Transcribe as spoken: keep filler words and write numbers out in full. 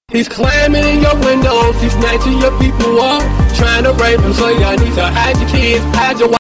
He's climbing in your windows, he's snatching your people up, trying to rape them, so y'all need to hide your kids, hide your